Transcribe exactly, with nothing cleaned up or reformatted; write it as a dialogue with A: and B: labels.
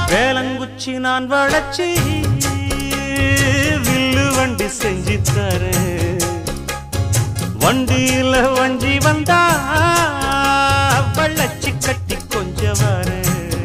A: வேலங்குச்சி நான் வளச்சி வில்லு வண்டி செஞ்சு தரேன். வண்டியில வஞ்சி வந்தா